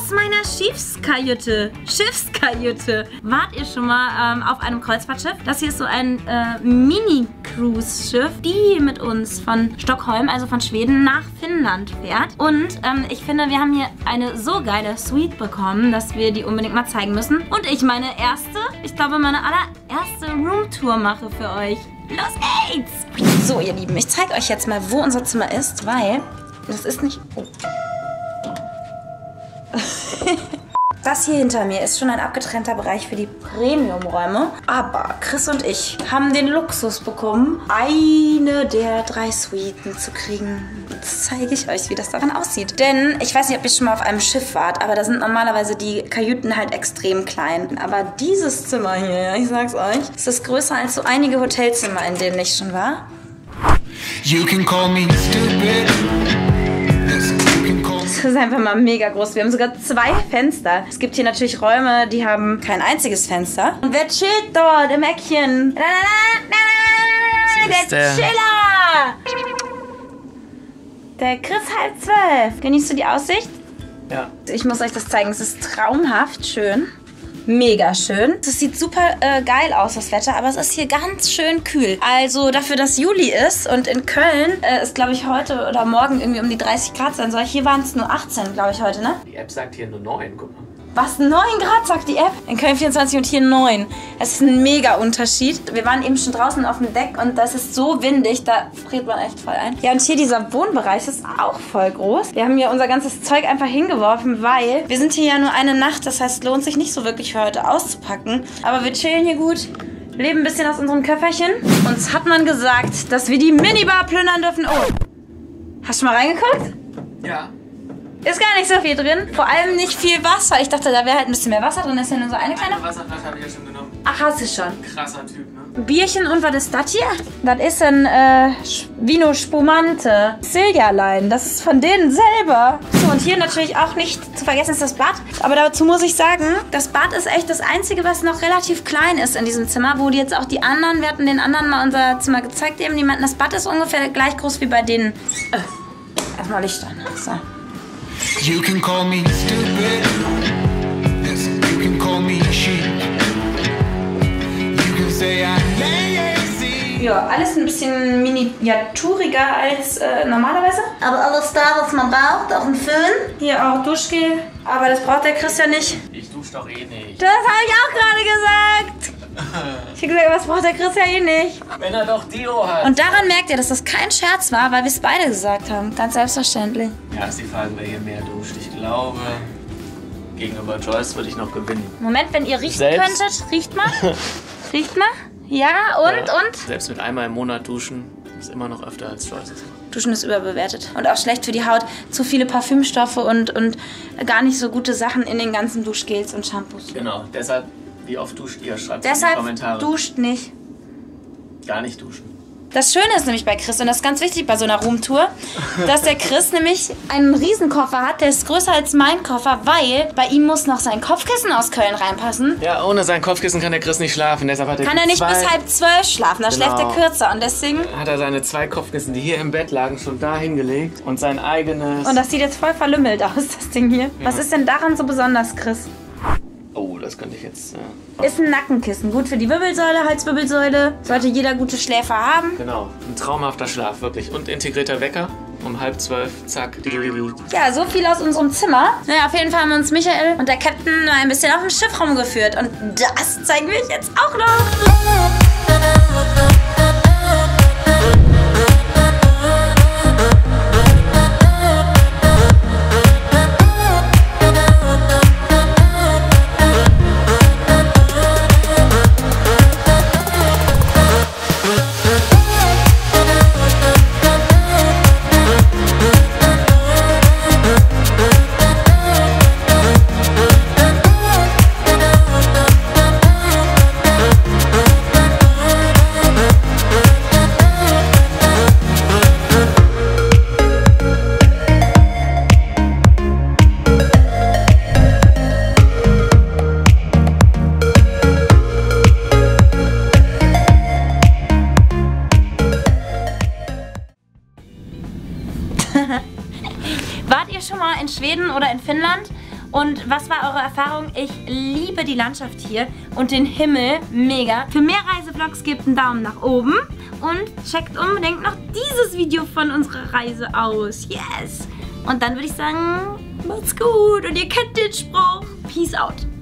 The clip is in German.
aus meiner Schiffskajüte. Wart ihr schon mal auf einem Kreuzfahrtschiff? Das hier ist so ein Mini-Cruise-Schiff, die mit uns von Stockholm, also von Schweden, nach Finnland fährt. Und ich finde, wir haben hier eine so geile Suite bekommen, dass wir die unbedingt mal zeigen müssen. Und ich meine meine allererste Roomtour mache für euch. Los geht's! So, ihr Lieben, ich zeige euch jetzt mal, wo unser Zimmer ist, weil das ist nicht... Oh. Das hier hinter mir ist schon ein abgetrennter Bereich für die Premium-Räume. Aber Chris und ich haben den Luxus bekommen, eine der 3 Suiten zu kriegen. Jetzt zeige ich euch, wie das daran aussieht. Denn ich weiß nicht, ob ihr schon mal auf einem Schiff wart, aber da sind normalerweise die Kajüten halt extrem klein. Aber dieses Zimmer hier, ich sag's euch, ist größer als so einige Hotelzimmer, in denen ich schon war. You can call me stupid. Das ist einfach mal mega groß. Wir haben sogar 2 Fenster. Es gibt hier natürlich Räume, die haben kein einziges Fenster. Und wer chillt dort im Eckchen? Der Chiller! Der Chris 11:30. Genießt du die Aussicht? Ja. Ich muss euch das zeigen. Es ist traumhaft schön. Mega schön. Es sieht super geil aus, das Wetter, aber es ist hier ganz schön kühl. Also dafür, dass Juli ist und in Köln ist, glaube ich, heute oder morgen irgendwie um die 30 Grad sein soll. Hier waren es nur 18, glaube ich, heute, ne? Die App sagt hier nur 9, guck mal. Was? 9 Grad, sagt die App? In Köln 24 und hier 9. Es ist ein mega Unterschied. Wir waren eben schon draußen auf dem Deck und das ist so windig, da friert man echt voll ein. Ja, und hier dieser Wohnbereich ist auch voll groß. Wir haben hier unser ganzes Zeug einfach hingeworfen, weil wir sind hier ja nur eine Nacht. Das heißt, es lohnt sich nicht so wirklich für heute auszupacken. Aber wir chillen hier gut, leben ein bisschen aus unserem Köfferchen. Uns hat man gesagt, dass wir die Minibar plündern dürfen. Oh, hast du mal reingeguckt? Ja. Ist gar nicht so viel drin. Vor allem nicht viel Wasser. Ich dachte, da wäre halt ein bisschen mehr Wasser drin. Das ist ja nur so eine kleine... Wasserflasche habe ich ja schon genommen. Ach, hast du schon. Krasser Typ, ne? Bierchen und was ist das hier? Das ist ein Vino Spumante. Silja-Line. Das ist von denen selber. So, und hier natürlich auch nicht zu vergessen ist das Bad. Aber dazu muss ich sagen, das Bad ist echt das Einzige, was noch relativ klein ist in diesem Zimmer. Wo die jetzt auch die anderen, wir hatten den anderen mal unser Zimmer gezeigt eben. Die meinten, das Bad ist ungefähr gleich groß wie bei denen. Erstmal Licht an. So. You can call me stupid. Yes, you can call me sheep. You can say I'm lazy. Ja, alles ein bisschen miniaturiger als normalerweise. Aber alles da, was man braucht. Auch ein Föhn. Hier auch Duschgel. Aber das braucht der Chris ja nicht. Ich dusche doch eh nicht. Das habe ich auch gerade gesagt. Ich habe gesagt, was braucht der Chris ja eh nicht. Wenn er doch Dio hat. Und daran merkt ihr, dass das kein Scherz war, weil wir es beide gesagt haben. Ganz selbstverständlich. Ja, ist die Frage, wer hier mehr duscht. Ich glaube, gegenüber Joyce würde ich noch gewinnen. Moment, wenn ihr riechen Selbst? könntet. Riecht mal. Riecht mal. Ja, und? Selbst mit einmal im Monat duschen ist immer noch öfter als Joyce. Duschen ist überbewertet. Und auch schlecht für die Haut. Zu viele Parfümstoffe und gar nicht so gute Sachen in den ganzen Duschgels und Shampoos. Genau, deshalb, wie oft duscht ihr? Schreibt es in die Kommentare. Deshalb duscht nicht. Gar nicht duschen. Das Schöne ist nämlich bei Chris, und das ist ganz wichtig bei so einer Roomtour, dass der Chris nämlich einen Riesenkoffer hat, der ist größer als mein Koffer, weil bei ihm muss noch sein Kopfkissen aus Köln reinpassen. Ja, ohne sein Kopfkissen kann der Chris nicht schlafen, deshalb hat er Kann er nicht bis 11:30 schlafen, da schläft er kürzer und deswegen... Hat er seine 2 Kopfkissen, die hier im Bett lagen, schon da hingelegt und sein eigenes... Und das sieht jetzt voll verlümmelt aus, das Ding hier. Ja. Was ist denn daran so besonders, Chris? Oh, das könnte ich jetzt... Ist ein Nackenkissen. Gut für die Wirbelsäule, Halswirbelsäule. Sollte jeder gute Schläfer haben. Genau, ein traumhafter Schlaf, wirklich. Und integrierter Wecker. Um 11:30, zack. Ja, so viel aus unserem Zimmer. Naja, auf jeden Fall haben uns Michael und der Captain mal ein bisschen auf dem Schiff rumgeführt. Und das zeigen wir euch jetzt auch noch. Wart ihr schon mal in Schweden oder in Finnland Und was war eure Erfahrung? Ich liebe die Landschaft hier und den Himmel. Mega. Für mehr Reisevlogs gebt einen Daumen nach oben und checkt unbedingt noch dieses Video von unserer Reise aus. Yes! Und dann würde ich sagen, macht's gut und ihr kennt den Spruch. Peace out.